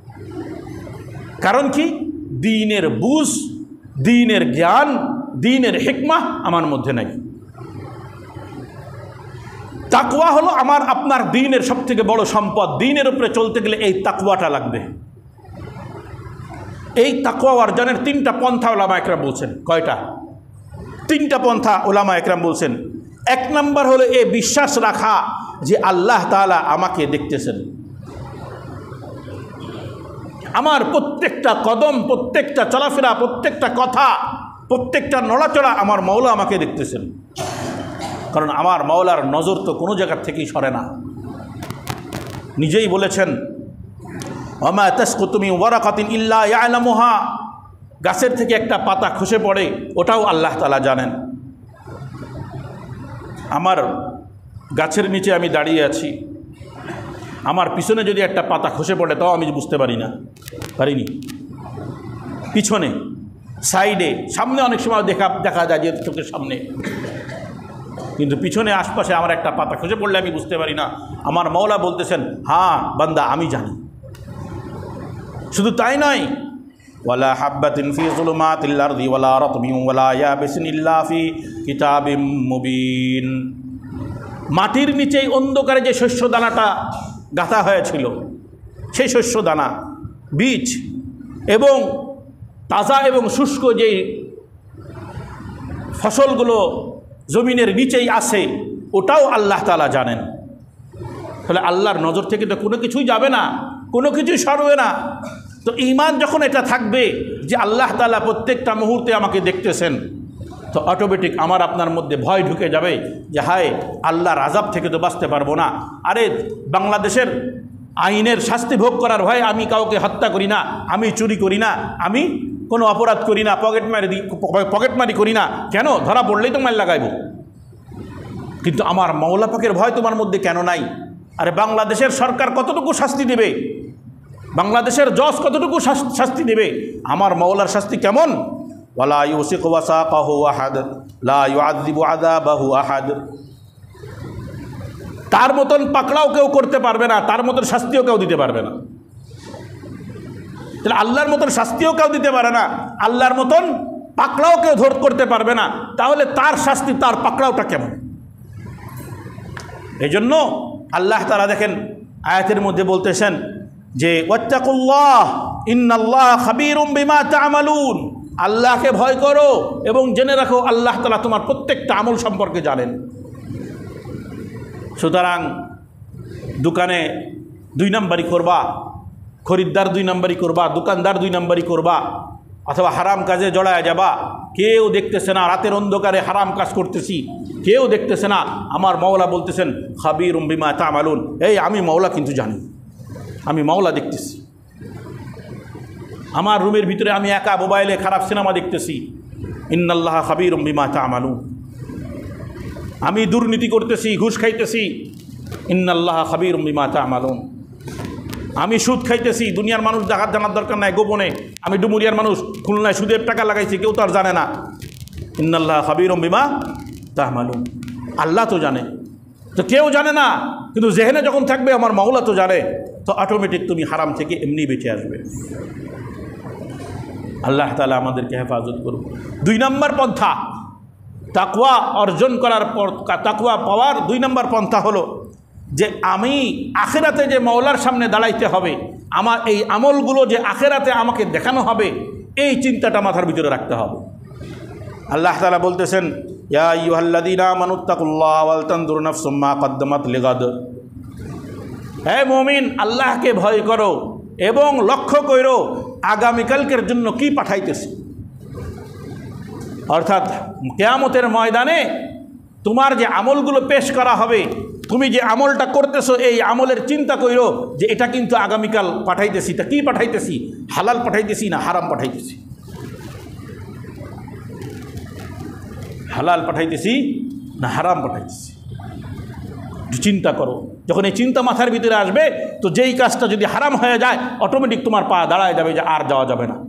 কারণ কি? দ্বীনের বুঝ, দ্বীনের জ্ঞান, দ্বীনের হিকমা আমার মধ্যে নাই। তাকওয়া হলো আমার আপনার দ্বীনের সবথেকে বড় সম্পদ। দ্বীনের উপরে চলতে গেলে এই তাকওয়াটা লাগবে। এই তাকওয়া অর্জনের 3টা পন্থা ওলামা একরাম বলছেন। কয়টা? 3টা পন্থা ওলামা একরাম বলছেন। 1 নম্বর হলো এই বিশ্বাস রাখা যে আল্লাহ তাআলা আমাকে দেখতেছেন, আমার প্রত্যেকটা কদম, প্রত্যেকটা চলাফেরা, প্রত্যেকটা কথা, প্রত্যেকটা নড়াচড়া আমার মওলা আমাকে দেখতেছেন। কারণ আমার মওলার নজর তো কোনো জায়গার থেকেই সরে না। নিজেই বলেছেন ওমা তাসকুতু মিন ওয়ারাকাতিন ইল্লা ইয়ালামুহা, গাছের থেকে একটা পাতা খসে পড়ে ওটাও আল্লাহ তাআলা জানেন। আমার গাছের নিচে আমি দাঁড়িয়ে আছি, আমার পিছনে যদি একটা পাতা খসে পড়ে তাও আমি বুঝতে পারিনি। পিছনে, সাইডে, সামনে অনেক সময় দেখা যায় যে চোখের সামনে, কিন্তু পিছনে আশপাশে আমার একটা পাতা খসে পড়লে আমি বুঝতে পারি না। আমার মওলা বলতেছেন, হ্যাঁ বান্দা আমি জানি। শুধু তাই নয়, ওয়ালা হাব্বাতিন ফি যুলুমাতিল আরদি ওয়ালা রাতবিন ওয়ালা ইয়াবিসিন ইল্লা ফি কিতাবিম মুবিন। মাটির নিচেই অন্ধকারে যে শস্য দানাটা গাঁথা হয়েছিল, সেই শস্য দানা, বীজ এবং তাজা এবং শুষ্ক যেই ফসলগুলো জমিনের নিচেই আছে, ওটাও আল্লাহ তাআলা জানেন। তাহলে আল্লাহর নজর থেকে তো কোনো কিছুই যাবে না, কোনো কিছুই সরবে না। তো ঈমান যখন এটা থাকবে যে আল্লাহ তাআলা প্রত্যেকটা মুহূর্তে আমাকে দেখতেছেন, তো অটোমেটিক আমার আপনার মধ্যে ভয় ঢুকে যাবে যে হায়, আল্লাহর আযাব থেকে তো বাঁচতে পারবো না। আরে বাংলাদেশের আইনের শাস্তি ভোগ করার ভয়ে আমি কাউকে হত্যা করি না, আমি চুরি করি না, আমি কোনো অপরাধ করি না, পকেটমারি করি না। কেন? ধরা পড়লেই তো মার লাগাইব। কিন্তু আমার মওলা পাকের ভয় তোমার মধ্যে কেন নাই? আরে বাংলাদেশের সরকার কতটুকু শাস্তি দেবে, বাংলাদেশের জজ কতটুকু শাস্তি দেবে, আমার মওলার শাস্তি কেমন? ওয়ালা ইউসিকু ওয়াসাকাহু আহাদ লা ইউআযযিবু আযাবাহু আহাদ। তার মতন পাকড়াও কেউ করতে পারবে না, তার মতন শাস্তিও কেউ দিতে পারবে না। তাহলে আল্লাহর মতন শাস্তিও কেউ দিতে পারে না, আল্লাহর মতন পাকড়াও কেউ ধর করতে পারবে না। তাহলে তার শাস্তি, তার পাকড়াওটা কেমন? এই জন্য আল্লাহ তাআলা দেখেন আয়াতের মধ্যে বলতেছেন যে ওয়াত্তাকুল্লাহ ইন্নাল্লাহ খাবীরুম বিমা তা'মালুন। আল্লাহকে ভয় করো এবং জেনে রাখো আল্লাহ তাআলা তোমার প্রত্যেকটা আমল সম্পর্কে জানেন। সুতরাং দোকানে 2 নাম্বারি করবা, খরিদ্দার 2 নাম্বারি করবা, দোকানদার 2 নাম্বারি করবা, অথবা হারাম কাজে জড়ায় যাবা, কেউ দেখতেছে না, রাতের অন্ধকারে হারাম কাজ করতেছি, কেউ দেখতেছে না। আমার মওলা বলতেছেন খাবীরুম বিমা তা'মালুন, এই আমি মওলা কিন্তু জানি, আমি মওলা দেখতেছি। আমার রুমের ভিতরে আমি একা মোবাইলে খারাপ সিনেমা দেখতেছি, ইন্নাল্লাহ খাবীরুম বিমা তা'মালুন। আমি দুর্নীতি করতেছি, ঘুষ খাইতেছি, ইন্নাল্লাহ খাবীরুম বিমা তা'মালুন। আমি সুদ খাইতেছি, দুনিয়ার মানুষ জানার দরকার নাই, গোপনে আমি ডুমুরিয়ার মানুষ, খুলনায় সুদের টাকা লাগাইছি, কেউ তো আর জানে না। ইন্নাল্লাহ খাবীরুম বিমা তা'মালুন। আল্লাহ তো জানে, তো কেউ জানে না, কিন্তু জেহেনে যখন থাকবে আমার মওলা তো জানে, তো অটোমেটিক তুমি হারাম থেকে এমনি বেঁচে আসবে। আল্লাহ তাআলা আমাদেরকে হেফাজত করুন। 2 নম্বর পন্থা তাকওয়া অর্জন করার পর, তাকওয়া পাওয়ার 2 নম্বর পন্থা হলো যে আমি আখিরাতে যে মওলার সামনে দাঁড়াইতে হবে, আমার এই আমলগুলো যে আখিরাতে আমাকে দেখানো হবে, এই চিন্তাটা মাথার ভিতরে রাখতে হবে। আল্লাহ তাআলা বলতেছেন ইয়া আইয়ুহাল্লাযীনা আমানুত্তাকুল্লাহ ওয়াল তানজুর নাফসুম মা কদ্দামাত লিগাদ। হে মুমিন, আল্লাহকে ভয় করো এবং লক্ষ্য করো আগামীকালকের জন্য কি পাঠাইতেছি। অর্থাৎ কিয়ামতের ময়দানে তোমার যে আমলগুলো পেশ করা হবে, তুমি যে আমলটা করতেছো, এই আমলের চিন্তা করো যে এটা কিন্তু আগামীকাল পাঠাইতেছি। তা কি পাঠাইতেছি? হালাল পাঠাইতেছি না হারাম পাঠাইতেছি? হালাল পাঠাইতেছি না হারাম পাঠাইতেছি? চিন্তা করো। যখন এই চিন্তা মাথার ভিতরে আসবে, তো যেই কাজটা যদি হারাম হয়ে যায়, অটোমেটিক তোমার পা দাঁড়ায় যাবে যে আর যাওয়া যাবে না।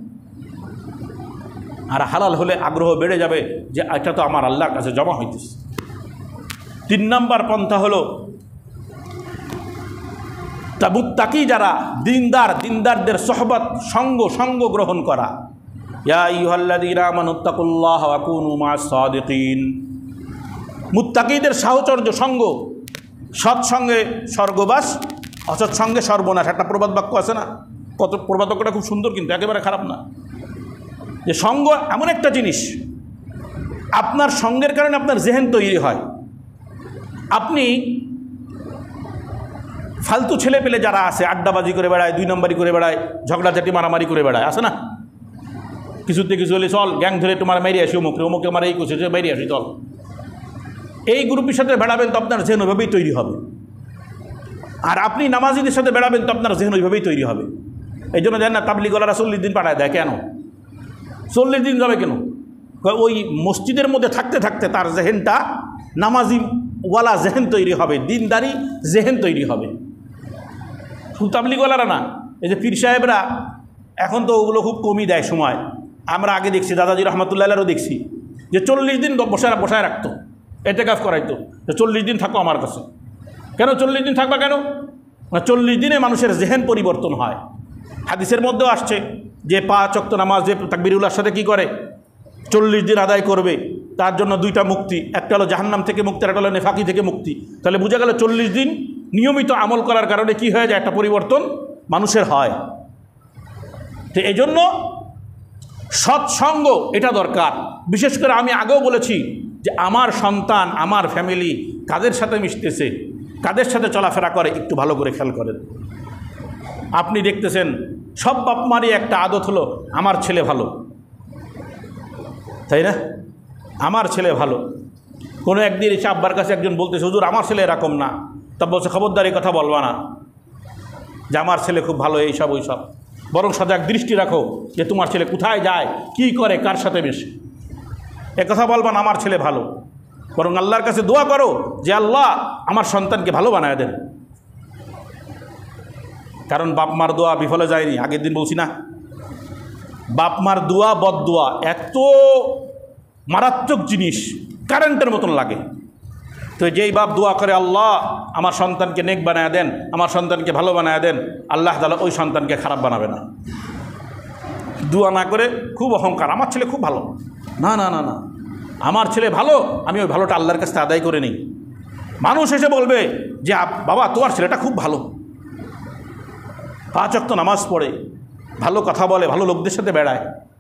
আর হালাল হলে আগ্রহ বেড়ে যাবে যে এটা তো আমার আল্লাহর কাছে জমা হইতেছে। 3 নম্বর পন্থা হলো মুত্তাকি যারা দিনদার, দিনদারদের সোহবত, সঙ্গ গ্রহণ করা। ইয়া আইয়ুহাল্লাযীনা আমানুত্তাকুল্লাহ ওয়া কুনু মা'আস সাদিকিন। মুত্তাকিদের সাহচর্য, সঙ্গ, সৎসঙ্গে স্বর্গবাস, অসৎসঙ্গে সর্বনাশ। একটা প্রবাদ বাক্য আছে না, কত প্রবাদ বাক্যটা খুব সুন্দর, কিন্তু একেবারে খারাপ না। যে সঙ্গ এমন একটা জিনিস, আপনার সঙ্গের কারণে আপনার জেহেন তৈরি হয়। আপনি ফালতু ছেলে পেলে যারা আছে, আড্ডাবাজি করে বেড়ায়, 2 নম্বরি করে বেড়ায়, ঝগড়াঝাটি মারামারি করে বেড়ায়, আছে না? কিছুতে কিছু হলে চল গ্যাং ধরে তোমার মেরে আসি, অমুকে আমার এই করছে, মেরে আসি চল। এই গ্রুপের সাথে বেড়াবেন তো আপনার জেহেন ওইভাবেই তৈরি হবে। আর আপনি নামাজিদের সাথে বেড়াবেন তো আপনার জেহেন ওইভাবেই তৈরি হবে। এই জন্য জানেন না, তাবলিগওয়ালারা 40 দিন পাঠায় দেয়। কেন 40 দিন যাবে কেন? ওই মসজিদের মধ্যে থাকতে থাকতে তার জেহেনটা নামাজিওয়ালা জেহেন তৈরি হবে, দিনদারি জেহেন তৈরি হবে। শুধু তাবলিগওয়ালারা না, এই যে পীর সাহেবরা, এখন তো ওগুলো খুব কমই দেয় সময়। আমরা আগে দেখছি, দাদাজি রহমতুল্লাহ আলাইহিও দেখছি যে 40 দিন বসায় রাখতো। এতেকাফ করাইতো যে 40 দিন থাকো আমার কাছে। কেন 40 দিন থাকবা কেন? না 40 দিনে মানুষের জেহেন পরিবর্তন হয়। হাদিসের মধ্যেও আসছে যে 5 ওয়াক্ত নামাজ যে তাকবীরুল্লাহর সাথে কী করে 40 দিন আদায় করবে, তার জন্য 2টা মুক্তি, একটা হলো জাহান্নাম থেকে মুক্তি, একটা হলো নেফাকি থেকে মুক্তি। তাহলে বোঝা গেল 40 দিন নিয়মিত আমল করার কারণে কি হয়ে যায়, একটা পরিবর্তন মানুষের হয়। তো এই জন্য সৎসঙ্গ এটা দরকার। বিশেষ করে আমি আগেও বলেছি যে আমার সন্তান, আমার ফ্যামিলি কাদের সাথে মিশতেছে, কাদের সাথে চলাফেরা করে, একটু ভালো করে খেয়াল করেন। আপনি দেখতেছেন সব বাপ মারই একটা আদত হলো আমার ছেলে ভালো, তাই না? আমার ছেলে ভালো। কোনো একদিন এসে আব্বার কাছে একজন বলতেছে, হুজুর আমার ছেলে এরকম না। তা বলছে, খবরদারি কথা বলবা না যে আমার ছেলে খুব ভালো এইসব ওইসব, বরং সজাগ দৃষ্টি রাখো যে তোমার ছেলে কোথায় যায়, কি করে, কার সাথে মেশে। কথা বলবা না আমার ছেলে ভালো, বরং আল্লাহর কাছে দোয়া করো যে আল্লাহ আমার সন্তানকে ভালো বানায় দেন। কারণ বাপ মার দোয়া বিফলে যায়নি। আগের দিন বলছি না, বাপ মার দোয়া বদদোয়া এত মারাত্মক জিনিস, কারেন্টের মতন লাগে। তো যেই বাপ দোয়া করে আল্লাহ আমার সন্তানকে নেক বানায় দেন, আমার সন্তানকে ভালো বানায় দেন, আল্লাহ তাআলা ওই সন্তানকে খারাপ বানাবে না। দোয়া না করে খুব অহংকার, আমার ছেলে খুব ভালো, না না না না, আমার ছেলে ভালো, আমি ওই ভালোটা আল্লাহর কাছে আদায় করে নিই। মানুষ এসে বলবে যে বাবা তোমার ছেলেটা খুব ভালো, 5 ওয়াক্ত নামাজ পড়ে, ভালো কথা বলে, ভালো লোকদের সাথে বেড়ায়।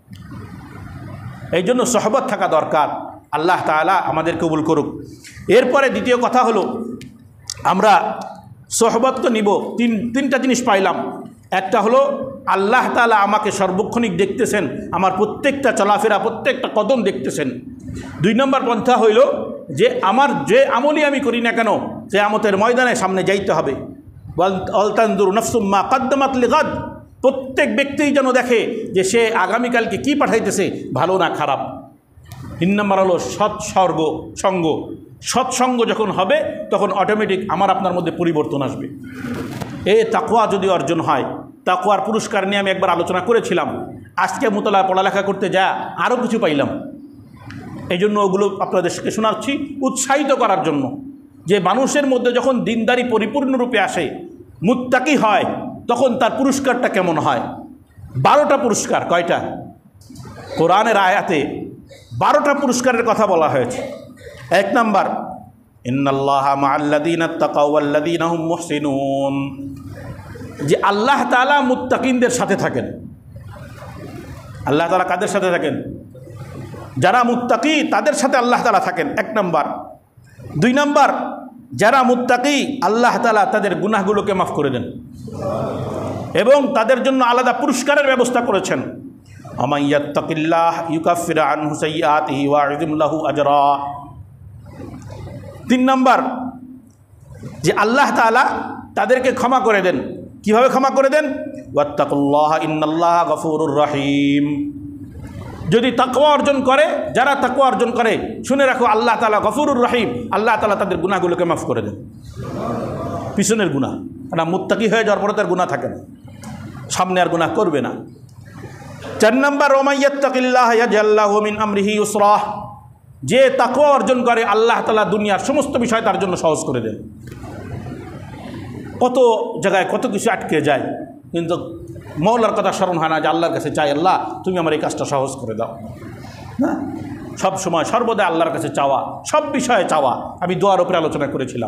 এই জন্য সহবত থাকা দরকার। আল্লাহ তাআলা আমাদের কবুল করুক। এরপরে দ্বিতীয় কথা হলো, আমরা সহবত তো নিব, তিনটা জিনিস পাইলাম। একটা হলো আল্লাহ তাআলা আমাকে সর্বক্ষণিক দেখতেছেন, আমার প্রত্যেকটা চলাফেরা, প্রত্যেকটা কদম দেখতেছেন। 2 নম্বর পন্থা হইল যে আমার যে আমলই আমি করি না কেন, কিয়ামতের ময়দানে সামনে যাইতে হবে। ওয়ালতানজুর নাফসুম মা কদ্দামাত লিগাদ, প্রত্যেক ব্যক্তিই যেন দেখে যে সে আগামীকালকে কি পাঠাইতেছে, ভালো না খারাপ। 3 নম্বর হলো সৎসঙ্গ। সৎসঙ্গ যখন হবে তখন অটোমেটিক আমার আপনার মধ্যে পরিবর্তন আসবে। এই তাকওয়া যদি অর্জন হয়, তাকওয়ার পুরস্কার নিয়ে আমি একবার আলোচনা করেছিলাম। আজকে মুতালা পড়ালেখা করতে যা আরও কিছু পাইলাম। এই জন্য ওগুলো আপনাদেরকে শোনাচ্ছি উৎসাহিত করার জন্য, যে মানুষের মধ্যে যখন দিনদারি পরিপূর্ণরূপে আসে, মুত্তাকি হয়, তখন তার পুরস্কারটা কেমন হয়। 12টা পুরস্কার। কয়টা? কোরআনের আয়াতে 12টা পুরস্কারের কথা বলা হয়েছে। 1 নাম্বার, ইন্নাল্লাহা মাআল্লাযীনা তাকাও ওয়াল্লাযীনা হুম মুহসিনুন, যে আল্লাহ তাআলা মুত্তাকিনদের সাথে থাকেন। আল্লাহ তাআলা কাদের সাথে থাকেন? যারা মুত্তাকি তাদের সাথে আল্লাহ তাআলা থাকেন, 1 নাম্বার। 2 নাম্বার, যারা মুত্তাকি আল্লাহ তাআলা তাদের গুনাহগুলোকে মাফ করে দেন এবং তাদের জন্য আলাদা পুরস্কারের ব্যবস্থা করেছেন। আমান ইয়াত্তাকিল্লাহ ইউকাফির আনহু সাইয়্যাতিহি ওয়া ইউযিম লাহু আজরা। 3 নাম্বার, যে আল্লাহ তাআলা তাদেরকে ক্ষমা করে দেন। কিভাবে ক্ষমা করে দেন? ওয়াত্তাকুল্লাহা ইন্নাল্লাহা গফুরুর রহিম। যদি তাকওয়া অর্জন করে, যারা তাকওয়া অর্জন করে, শুনে রাখো আল্লাহ তাআলা গফুরুর রহিম, আল্লাহ তাআলা তাদের গুনাহগুলোকে মাফ করে দেন, পিছনের গুনাহ। না, মুত্তাকি হয়ে যাওয়ার পরে তার গুনাহ থাকে না, সামনে আর গুনাহ করবে না। 4 নাম্বার, ওমান ইয়াত্তাকিল্লাহ ইয়াজআল লাহু মিন আমরিহি ইউসরা, যে তাকওয়া অর্জন করে আল্লাহ তাআলা দুনিয়ার সমস্ত বিষয় তার জন্য সহজ করে দেন। কত জায়গায় কত কিছু আটকে যায়, কিন্তু মওলার কথা স্মরণ হয় না যে আল্লাহর কাছে চাই, আল্লাহ তুমি আমার এই কাজটা সহজ করে দাও। হ্যাঁ, সব সময় সর্বদা আল্লাহর কাছে চাওয়া, সব বিষয়ে চাওয়া। আমি দোয়ার উপরে আলোচনা করেছিলাম।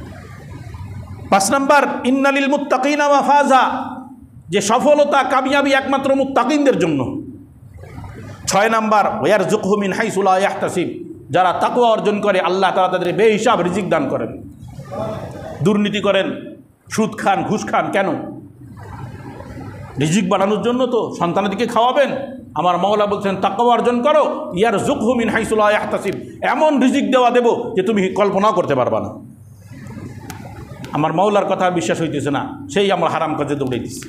5 নাম্বার, ইন্নালিল মুত্তাকিনা মাফাজা, যে সফলতা কামিয়াবি একমাত্র মুত্তাকিনদের জন্য। 6 নাম্বার, ওয়ারযুকহু মিন হাইসু লা ইয়াহতাসিব, যারা তাকওয়া অর্জন করে আল্লাহ তাআলা তাদের বেহিসাব রিজিক দান করেন। দুর্নীতি করেন, সুদ খান, ঘুষ খান, কেন? রিজিক বানানোর জন্য তো, সন্তানাদিকে খাওয়াবেন। আমার মাওলা বলছেন তাকওয়া অর্জন করো, ইয়ারযুকহু মিন হাইসু লা ইয়াহতাসিব, এমন রিজিক দেওয়া দেব যে তুমি কল্পনাও করতে পারবা না। আমার মাওলার কথা বিশ্বাস হইতেছে না, সেই আমরা হারাম কাজে দৌড়াইতেছি।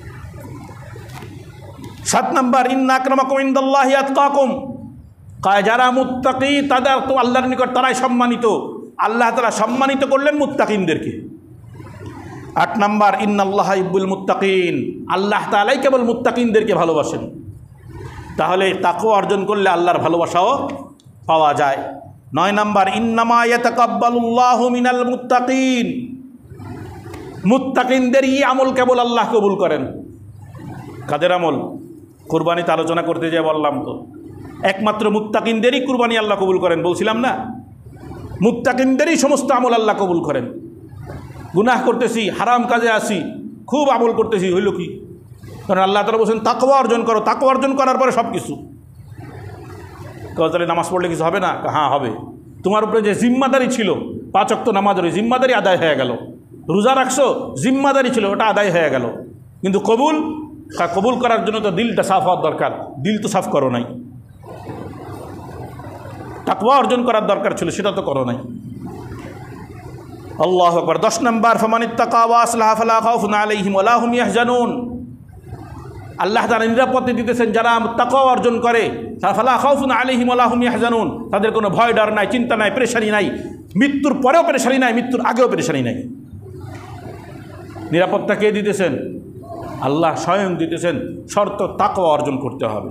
7 নাম্বার, ইন্না আকরামাকুম ইনদাল্লাহি আতকাকুম, যারা মুত্তাকি তাদের তো আল্লাহর নিকট তারাই সম্মানিত। আল্লাহ তাআলা সম্মানিত করলেন মুত্তাকিনদেরকে। 8 নাম্বার, ইন্নাল্লাহা ইউহিব্বুল মুত্তাকিন, আল্লাহ তাআলাই কেবল মুত্তাকিনদেরকে ভালোবাসেন। তাহলে তাকওয়া অর্জন করলে আল্লাহর ভালোবাসাও পাওয়া যায়। 9 নাম্বার, ইন্নামা ইয়াতাকাব্বালুল্লাহু মিনাল মুত্তাকিন, মুত্তাকিনদেরই আমল কেবল আল্লাহ কবুল করেন। কাদের আমল? কুরবানিতে আলোচনা করতে যেয়ে বললাম তো, একমাত্র মুত্তাকিনদেরই কুরবানি আল্লাহ কবুল করেন, বলছিলাম না? মুত্তাকিনদেরই সমস্ত আমল আল্লাহ কবুল করেন। গুনাহ করতেছি, হারাম কাজে আসি, খুব আমল করতেছি, হইল কি? কারণ আল্লাহ তাআলা বলছেন তাকওয়া অর্জন করো, তাকওয়া অর্জন করার পরে সব কিছু। তাহলে নামাজ পড়লে কিছু হবে না? হ্যাঁ হবে। তোমার উপরে যে জিম্মাদারি ছিল, 5 ওয়াক্ত নামাজের জিম্মাদারি আদায় হয়ে গেল। রোজা রাখছো, জিম্মাদারি ছিল, ওটা আদায় হয়ে গেল। কিন্তু কবুল করার জন্য তো দিলটা সাফ হওয়ার দরকার, দিল তো সাফ করো নাই। তাকওয়া অর্জন করার দরকার ছিল, সেটা তো করো নাই। আল্লাহু আকবার। 10 নাম্বার, ফামানিত্তাকা ওয়া আসলাহা ফালা খাউফুন আলাইহিম ওয়া লা হুম ইয়াহজানুন। আল্লাহ তাআলা নিরাপত্তা দিতেছেন যারা তাকওয়া অর্জন করে, ফালা খাউফুন আলাইহিম ওয়া লা হুম ইয়াহজানুন, তাদের কোনো ভয় ডর নাই, চিন্তা নাই, পেরেশানি নাই, মৃত্যুর পরেও পেরেশানি নাই, মৃত্যুর আগেও পেরেশানি নাই। নিরাপত্তা কে দিতেছেন? আল্লাহ স্বয়ং দিতেছেন, শর্ত তাকওয়া অর্জন করতে হবে।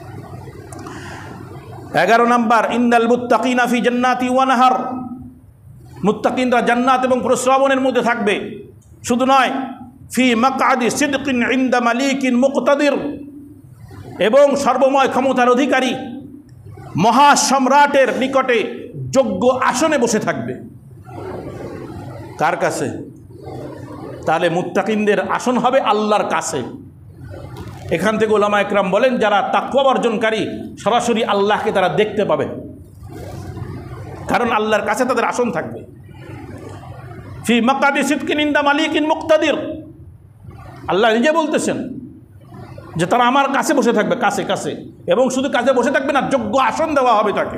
11 নাম্বার, ইন্নাল মুত্তাকিনা ফি জান্নাতি ওয়া নাহার, মুত্তাকিনরা জান্নাত এবং প্রস্রবণের মধ্যে থাকবে। শুধু নয়, ফি মাকআদি সিদকিন ইনদা মালিকিন মুকতাদির, এবং সর্বময় ক্ষমতার অধিকারী মহাসম্রাটের নিকটে যোগ্য আসনে বসে থাকবে। কার কাছে? তাহলে মুত্তাকিনদের আসন হবে আল্লাহর কাছে। এখান থেকে উলামা একরাম বলেন যারা তাকওয়া অর্জনকারী সরাসরি আল্লাহকে তারা দেখতে পাবে, কারণ আল্লাহর কাছে তাদের আসন থাকবে। ফি মাকআদি সিদকিন ইনদা মালিকিন মুকতাদির, আল্লাহ নিজে বলতেছেন যে তারা আমার কাছে বসে থাকবে, কাছে কাছে, এবং শুধু কাছে বসে থাকবে না, যোগ্য আসন দেওয়া হবে তাকে।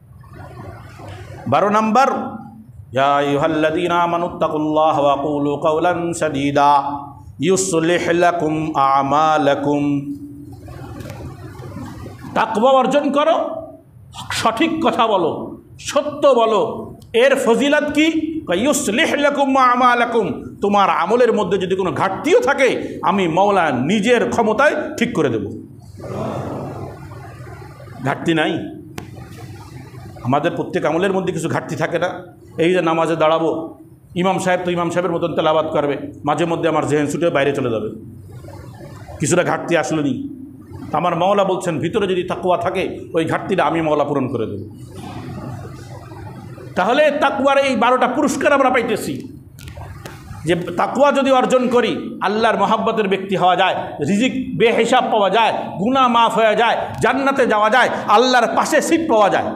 12 নাম্বার, ইয়া আইয়ুহাল্লাযীনা আমানুত্তাকুল্লাহা ওয়া কুলু কাওলান সাদীদা ইউসলিহ লাকুম আমালাকুম। তাকওয়া অর্জন করো, সঠিক কথা বলো, সত্য বলো। এর ফজিলত কি? ইউসলিহ লাকুম আমালাকুম, তোমার আমলের মধ্যে যদি কোনো ঘাটতিও থাকে আমি মওলা নিজের ক্ষমতায় ঠিক করে দেব। ঘাটতি নাই? আমাদের প্রত্যেক আমলের মধ্যে কিছু ঘাটতি থাকে না? এই যে নামাজে দাঁড়াবো, ইমাম সাহেব তো ইমাম সাহেবের মতন তেলাওয়াত করবে, মাঝে মধ্যে আমার জেহেন ছুটে বাইরে চলে যাবে, কিছুটা ঘাটতি আসলো নি। আমার মওলা বলছেন ভিতরে যদি তাকওয়া থাকে ওই ঘাটতিটা আমি মওলা পূরণ করে দেব। তাহলে তাকওয়ার এই 12টা পুরস্কার আমরা পাইতেছি, যে তাকওয়া যদি অর্জন করি আল্লাহর মহাব্বতের ব্যক্তি হওয়া যায়, রিজিক বেহিসাব পাওয়া যায়, গুনাহ মাফ হয়ে যায়, জান্নাতে যাওয়া যায়, আল্লাহর পাশে সিট পাওয়া যায়।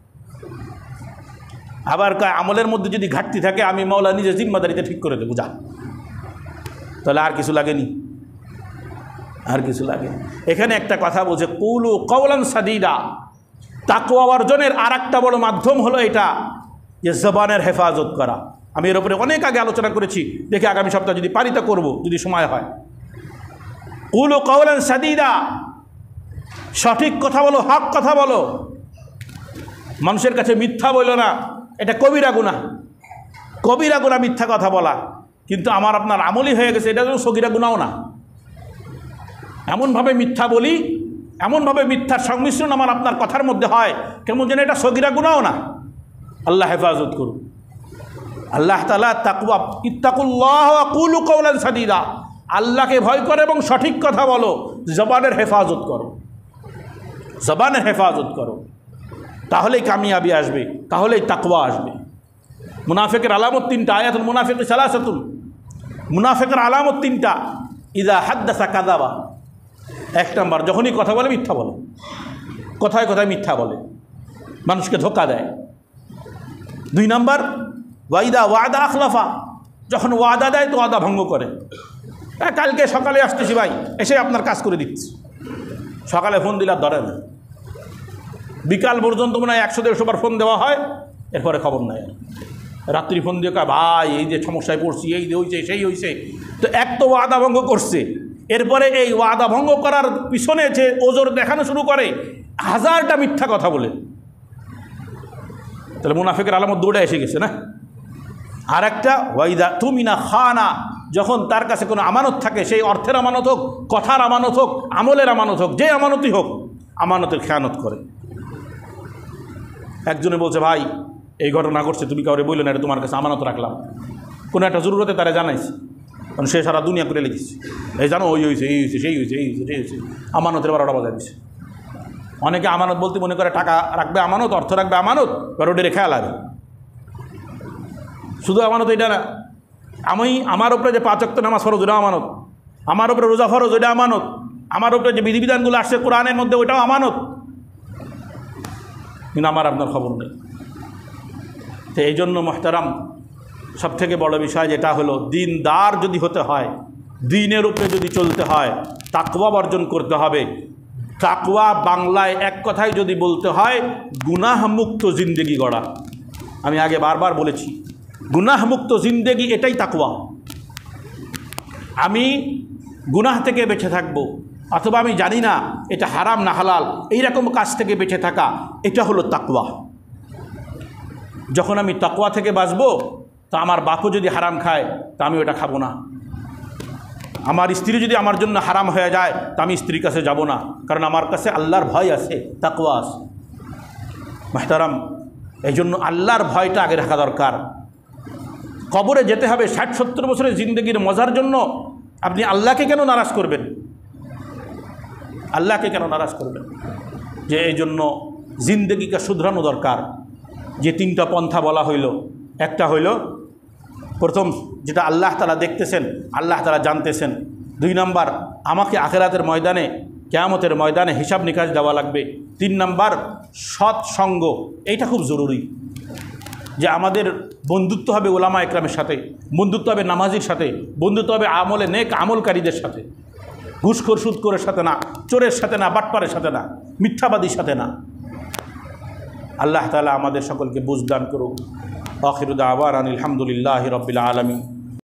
আবার আমলের মধ্যে যদি ঘাটতি থাকে আমি মওলা নিজের জিম্মাদারিতে ঠিক করে দেবো, যা। তাহলে আর কিছু লাগেনি, আর কিছু লাগে। এখানে একটা কথা বলছে কুলু কাওলান সাদীদা, তাকওয়া অর্জনের আর একটা বড় মাধ্যম হলো এটা যে জবানের হেফাজত করা। আমি এর উপরে অনেক আগে আলোচনা করেছি, দেখি আগামী সপ্তাহে যদি পারি তা করবো, যদি সময় হয়। কুলু কাওলান সাদীদা, সঠিক কথা বলো, হক কথা বলো, মানুষের কাছে মিথ্যা বলো না। এটা কবিরা গুনাহ, কবিরা গুনাহ মিথ্যা কথা বলা। কিন্তু আমার আপনার আমলই হয়ে গেছে, এটা যেন সগীরা গুনাহও না। এমনভাবে মিথ্যা বলি, এমনভাবে মিথ্যার সংমিশ্রণ আমার আপনার কথার মধ্যে হয়, কেমন যেন এটা সগীরা গুনাহও না। আল্লাহ হেফাজত করুন। আল্লাহ তাআলা তাকওয়া, ইত্তাকুল্লাহ ওয়া কুলু কাওলান সাদীদা, আল্লাহকে ভয় করো এবং সঠিক কথা বলো, জবানের হেফাজত করো, জবানের হেফাজত করো, তাহলেই কামিয়াবি আসবে, তাহলেই তাকওয়া আসবে। মুনাফিকের আলামত 3টা, আয়াতুল মুনাফিক সালাসাতুন, মুনাফিকের আলামত 3টা। ইযা হাদ্দাসা কাযাবা, 1 নাম্বার, যখনই কথা বলে মিথ্যা বলে, কথায় কথায় মিথ্যা বলে, মানুষকে ধোঁকা দেয়। 2 নাম্বার, ওয়াইদা ওয়াদা আখলাফা, যখন ওয়াদা দেয় তো ওয়াদা ভঙ্গ করে। কালকে সকালে আসতেছি ভাই, এসে আপনার কাজ করে দিচ্ছি, সকালে ফোন দিলে ধরে না, বিকাল পর্যন্ত মনে হয় 100-150 বার ফোন দেওয়া হয়, এরপরে খবর নাই। রাত্রি ফোন দিয়ে কয় ভাই এই যে সমস্যায় পড়ছি, এই হয়েছে সেই হয়েছে। তো এক তো ওয়াদা ভঙ্গ করছে, এরপরে এই ওয়াদা ভঙ্গ করার পিছনে যে ওজোর দেখানো শুরু করে 1000টা মিথ্যা কথা বলে। তাহলে মুনাফিকের আলামত 2টা এসে গেছে না। আর একটা, ওয়াইদা তুমিনা খানা, যখন তার কাছে কোনো আমানত থাকে, সেই অর্থের আমানত হোক, কথার আমানত হোক, আমলের আমানত হোক, যে আমানতই হোক, আমানতের খেয়ানত করে। একজনে বলছে, ভাই এই ঘটনা ঘটছে, তুমি কাউরে বললে না, এটা তোমার কাছে আমানত রাখলাম। কোনো একটা জরুরতে তারা জানাইছে, কারণ সে সারা দুনিয়া করে লিখেছে, এই জানো ওই হয়েছে, এই হয়েছে, সেই হয়েছে, এই হয়েছে, সেই হয়েছে, আমানতের 12টা বাজায় দিচ্ছে। অনেকে আমানত বলতে মনে করে টাকা রাখবে আমানত, অর্থ রাখবে আমানত, এবার ওটা রেখে আলাদা। শুধু আমানত এটা না, আমার উপরে যে 5 ওয়াক্ত নামাজ ফরজ ওটা আমানত, আমার উপরে রোজা ফরজ ওটা আমানত, আমার উপরে যে বিধিবিধানগুলো আসছে কোরআনের মধ্যে ওটাও আমানত, কিন্তু আমার আপনার খবর নেই। তো এই জন্য মোহতারাম, সবথেকে বড় বিষয় যেটা হলো, দিনদার যদি হতে হয়, দিনের উপরে যদি চলতে হয়, তাকওয়া অর্জন করতে হবে। তাকওয়া বাংলায় এক কথায় যদি বলতে হয়, গুনাহমুক্ত জিন্দেগি গড়া। আমি আগে বারবার বলেছি, গুনাহমুক্ত জিন্দেগি এটাই তাকওয়া। আমি গুনাহ থেকে বেঁচে থাকব, অথবা আমি জানি না এটা হারাম না হালাল, এইরকম কাজ থেকে বেঁচে থাকা, এটা হলো তাকওয়া। যখন আমি তাকওয়া থেকে বাঁচব, তা আমার বাপও যদি হারাম খায় তা আমি ওটা খাবো না। আমার স্ত্রী যদি আমার জন্য হারাম হয়ে যায় তা আমি স্ত্রীর কাছে যাব না, কারণ আমার কাছে আল্লাহর ভয় আছে, তাকওয়া আছে। মুহতারাম, এই জন্য আল্লাহর ভয়টা আগে রাখা দরকার। কবরে যেতে হবে 60-70 বছরের জিন্দগির মজার জন্য, আপনি আল্লাহকে কেন নারাজ করবেন? আল্লাহকে কেন নারাজ করবেন? যে এই জন্য জিন্দগিকে শুধরানো দরকার। যে 3টা পন্থা বলা হইল, একটা হইল প্রথম, যেটা আল্লাহ তাআলা দেখতেছেন, আল্লাহ তাআলা জানতেছেন। 2 নাম্বার, আমাকে আখিরাতের ময়দানে, কিয়ামতের ময়দানে হিসাব নিকাশ দেওয়া লাগবে। 3 নাম্বার, সৎসঙ্গ। এইটা খুব জরুরি, যে আমাদের বন্ধুত্ব হবে ওলামা একরামের সাথে, বন্ধুত্ব হবে নামাজির সাথে, বন্ধুত্ব হবে আমলে নেক আমলকারীদের সাথে, ঘুষখোর সুদখোরের সাথে না, চোরের সাথে না, বাটপারের সাথে না, মিথ্যাবাদীর সাথে না। আল্লাহ তাআলা আমাদের সকলকে বুঝদান করুক। আখিরু দাওয়ানা আলহামদুলিল্লাহি রাব্বিল আলামিন।